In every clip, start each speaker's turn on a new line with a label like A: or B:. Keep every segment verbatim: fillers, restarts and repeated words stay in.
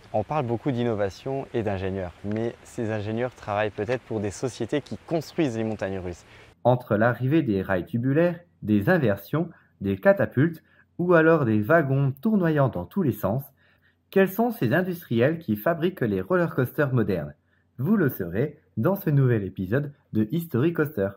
A: On parle beaucoup d'innovation et d'ingénieurs, mais ces ingénieurs travaillent peut-être pour des sociétés qui construisent les montagnes russes.
B: Entre l'arrivée des rails tubulaires, des inversions, des catapultes ou alors des wagons tournoyant dans tous les sens, quels sont ces industriels qui fabriquent les roller coasters modernes? Vous le saurez dans ce nouvel épisode de History Coaster.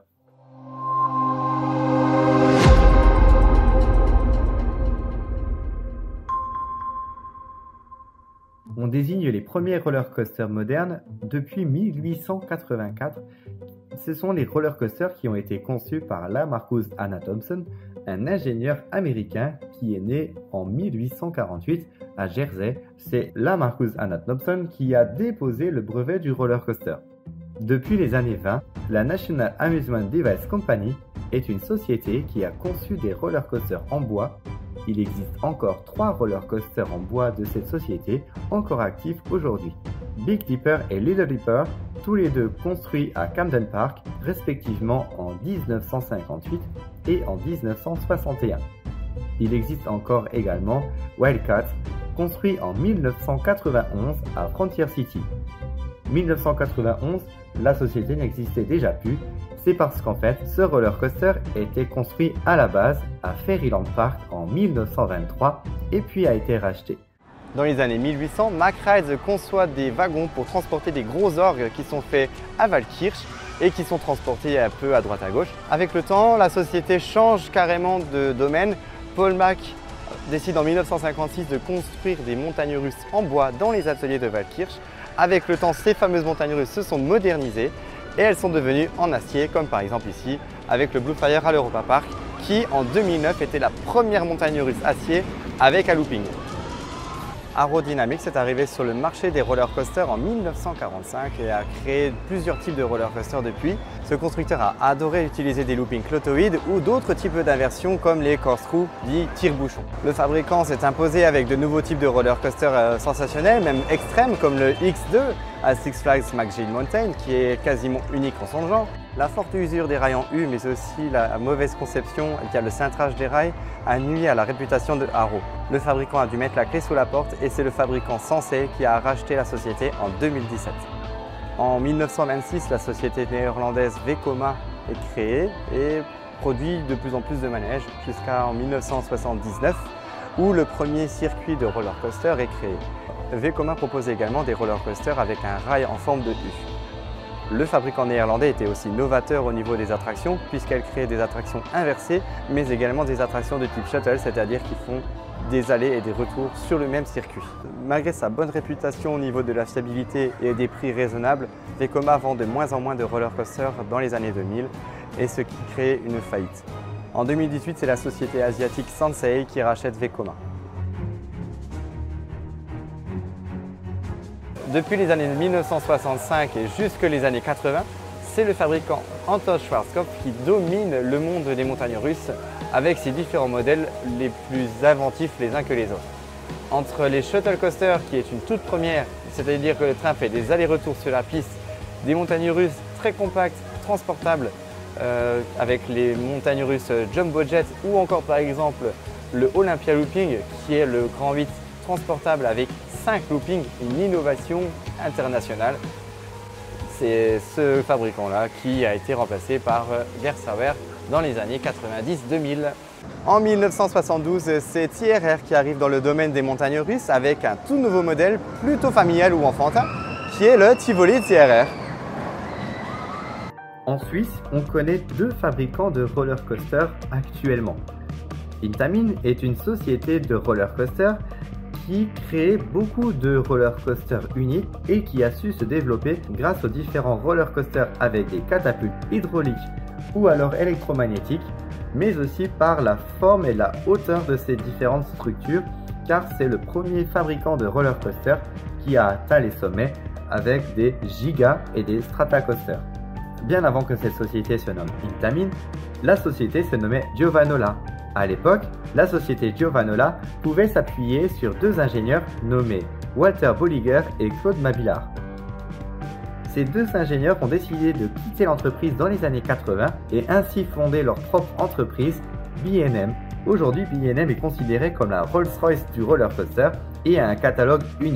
B: On désigne les premiers roller coasters modernes depuis mille huit cent quatre-vingt-quatre. Ce sont les roller coasters qui ont été conçus par Lamarcus Anna Thompson, un ingénieur américain qui est né en mille huit cent quarante-huit à Jersey. C'est Lamarcus Anna Thompson qui a déposé le brevet du roller coaster. Depuis les années vingt, la National Amusement Device Company est une société qui a conçu des roller coasters en bois. Il existe encore trois roller coasters en bois de cette société encore actifs aujourd'hui. Big Dipper et Little Dipper, tous les deux construits à Camden Park, respectivement en mille neuf cent cinquante-huit et en mille neuf cent soixante et un. Il existe encore également Wildcat, construit en mille neuf cent quatre-vingt-onze à Frontier City. mille neuf cent quatre-vingt-onze, la société n'existait déjà plus. C'est parce qu'en fait, ce roller coaster était construit à la base à Fairyland Park en mille neuf cent vingt-trois et puis a été racheté.
A: Dans les années mille huit cents, Mack Rides conçoit des wagons pour transporter des gros orgues qui sont faits à Waldkirch et qui sont transportés un peu à droite à gauche. Avec le temps, la société change carrément de domaine. Paul Mack décide en mille neuf cent cinquante-six de construire des montagnes russes en bois dans les ateliers de Waldkirch. Avec le temps, ces fameuses montagnes russes se sont modernisées et elles sont devenues en acier, comme par exemple ici avec le Blue Flyer à l'Europa Park qui en deux mille neuf était la première montagne russe acier avec un looping. Arrow Dynamics est arrivé sur le marché des roller coasters en mille neuf cent quarante-cinq et a créé plusieurs types de roller coasters depuis. Ce constructeur a adoré utiliser des loopings clotoïdes ou d'autres types d'inversions comme les corkscrews dits tire-bouchons. Le fabricant s'est imposé avec de nouveaux types de roller coasters euh, sensationnels, même extrêmes, comme le X deux à Six Flags McGill Mountain qui est quasiment unique en son genre. La forte usure des rails en U, mais aussi la mauvaise conception via le cintrage des rails, a nui à la réputation de Arrow. Le fabricant a dû mettre la clé sous la porte et c'est le fabricant Sensei qui a racheté la société en deux mille dix-sept. En mille neuf cent vingt-six, la société néerlandaise Vekoma est créée et produit de plus en plus de manèges jusqu'en mille neuf cent soixante-dix-neuf où le premier circuit de roller coaster est créé. Vekoma propose également des roller coasters avec un rail en forme de U. Le fabricant néerlandais était aussi novateur au niveau des attractions puisqu'elle crée des attractions inversées mais également des attractions de type shuttle, c'est-à-dire qui font des allées et des retours sur le même circuit. Malgré sa bonne réputation au niveau de la fiabilité et des prix raisonnables, Vekoma vend de moins en moins de roller coasters dans les années deux mille et ce qui crée une faillite. En deux mille dix-huit, c'est la société asiatique Sensei qui rachète Vekoma. Depuis les années mille neuf cent soixante-cinq et jusque les années quatre-vingts, c'est le fabricant Anton Schwarzkopf qui domine le monde des montagnes russes avec ses différents modèles les plus inventifs les uns que les autres. Entre les shuttle coasters qui est une toute première, c'est-à-dire que le train fait des allers-retours sur la piste, des montagnes russes très compactes, transportables euh, avec les montagnes russes Jumbo Jet ou encore par exemple le Olympia Looping qui est le grand huit transportable avec cinq loopings, une innovation internationale. C'est ce fabricant-là qui a été remplacé par Gersauer dans les années quatre-vingt-dix deux mille. En mille neuf cent soixante-douze, c'est T R R qui arrive dans le domaine des montagnes russes avec un tout nouveau modèle plutôt familial ou enfantin qui est le Tivoli T R R.
B: En Suisse, on connaît deux fabricants de roller coaster actuellement. Intamin est une société de roller coaster qui crée beaucoup de roller coasters uniques et qui a su se développer grâce aux différents roller coasters avec des catapultes hydrauliques ou alors électromagnétiques, mais aussi par la forme et la hauteur de ces différentes structures, car c'est le premier fabricant de roller coasters qui a atteint les sommets avec des Giga et des Strata coasters. Bien avant que cette société se nomme Intamin, la société se nommait Giovanola. À l'époque, la société Giovanola pouvait s'appuyer sur deux ingénieurs nommés Walter Bolliger et Claude Mabillard. Ces deux ingénieurs ont décidé de quitter l'entreprise dans les années quatre-vingts et ainsi fonder leur propre entreprise, B and M. Aujourd'hui, B and M est considéré comme la Rolls-Royce du roller coaster et a un catalogue unique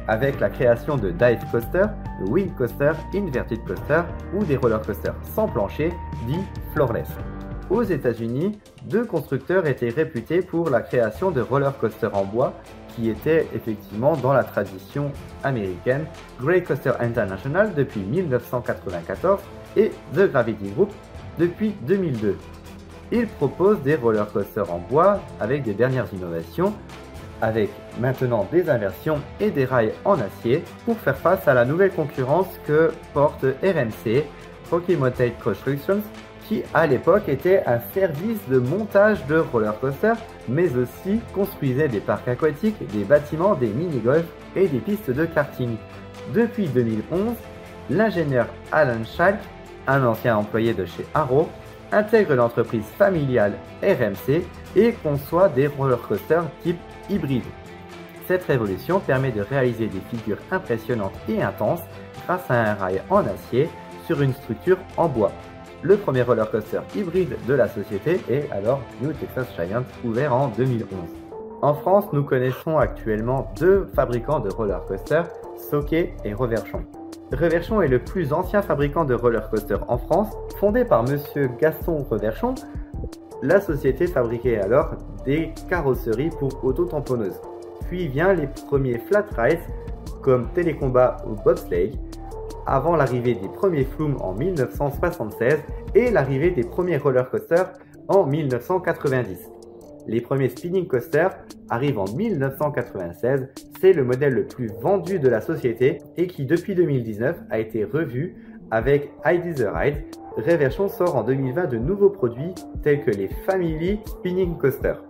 B: avec la création de dive coaster, de wing coaster, inverted coaster ou des roller coasters sans plancher, dits floorless. Aux États-Unis, deux constructeurs étaient réputés pour la création de roller coasters en bois qui étaient effectivement dans la tradition américaine, Great Coaster International depuis mille neuf cent quatre-vingt-quatorze et The Gravity Group depuis deux mille deux. Ils proposent des roller coasters en bois avec des dernières innovations, avec maintenant des inversions et des rails en acier pour faire face à la nouvelle concurrence que porte R M C, Rocky Mountain Constructions, qui à l'époque était un service de montage de roller coasters, mais aussi construisait des parcs aquatiques, des bâtiments, des mini-golf et des pistes de karting. Depuis deux mille onze, l'ingénieur Alan Schalk, un ancien employé de chez Arrow, intègre l'entreprise familiale R M C et conçoit des roller coasters type hybride. Cette révolution permet de réaliser des figures impressionnantes et intenses grâce à un rail en acier sur une structure en bois. Le premier roller coaster hybride de la société est alors New Texas Giant, ouvert en deux mille onze. En France, nous connaissons actuellement deux fabricants de roller coaster, Sauquet et Reverchon. Reverchon est le plus ancien fabricant de roller coaster en France. Fondé par Monsieur Gaston Reverchon, la société fabriquait alors des carrosseries pour auto-tamponneuses. Puis vient les premiers flat rides comme Télécombat ou Bobsleigh, avant l'arrivée des premiers Flume en mille neuf cent soixante-seize et l'arrivée des premiers roller coasters en mille neuf cent quatre-vingt-dix. Les premiers spinning coasters arrivent en mille neuf cent quatre-vingt-seize, c'est le modèle le plus vendu de la société et qui depuis deux mille dix-neuf a été revu avec Heidi the Ride. Reverchon sort en deux mille vingt de nouveaux produits tels que les Family Spinning Coasters.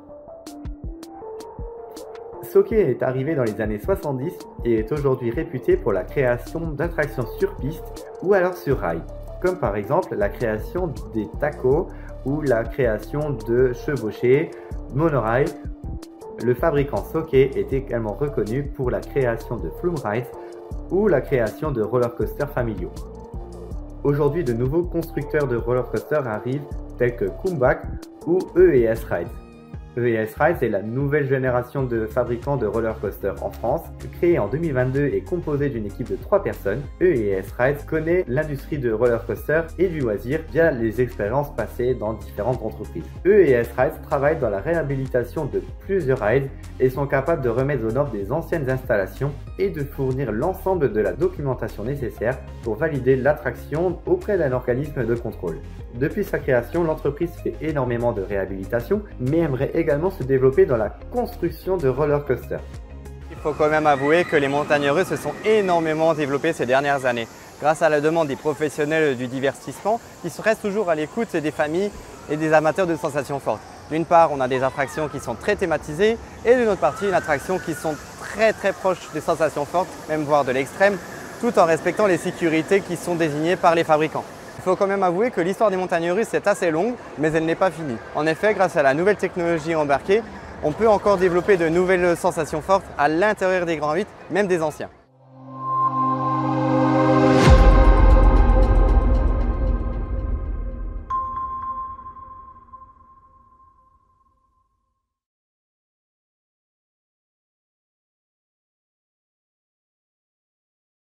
B: Sauquet est arrivé dans les années soixante-dix et est aujourd'hui réputé pour la création d'attractions sur piste ou alors sur rail, comme par exemple la création des tacos ou la création de chevauchés, monorail. Le fabricant Sauquet est également reconnu pour la création de Flume Rides ou la création de roller coasters familiaux. Aujourd'hui, de nouveaux constructeurs de roller coasters arrivent tels que Kumbak ou E et S Rides. E et S Rides est la nouvelle génération de fabricants de roller coasters en France. Créé en deux mille vingt-deux et composé d'une équipe de trois personnes, E et S Rides connaît l'industrie de roller coaster et du loisir via les expériences passées dans différentes entreprises. E et S Rides travaillent dans la réhabilitation de plusieurs rides et sont capables de remettre aux normes des anciennes installations et de fournir l'ensemble de la documentation nécessaire pour valider l'attraction auprès d'un organisme de contrôle. Depuis sa création, l'entreprise fait énormément de réhabilitation, mais aimerait également se développer dans la construction de roller coasters.
A: Il faut quand même avouer que les montagnes russes se sont énormément développées ces dernières années, grâce à la demande des professionnels du divertissement qui restent toujours à l'écoute des familles et des amateurs de sensations fortes. D'une part, on a des attractions qui sont très thématisées et d'une autre partie, une attraction qui sont très très proches des sensations fortes, même voire de l'extrême, tout en respectant les sécurités qui sont désignées par les fabricants. Il faut quand même avouer que l'histoire des montagnes russes est assez longue, mais elle n'est pas finie. En effet, grâce à la nouvelle technologie embarquée, on peut encore développer de nouvelles sensations fortes à l'intérieur des grands huit, même des anciens.